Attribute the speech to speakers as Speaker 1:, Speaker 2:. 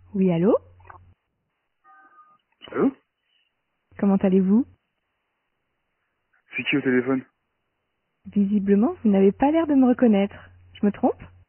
Speaker 1: Oui, allô?
Speaker 2: Allô?
Speaker 1: Comment allez-vous?
Speaker 2: C'est qui au téléphone?
Speaker 1: Visiblement, vous n'avez pas l'air de me reconnaître. Je me trompe?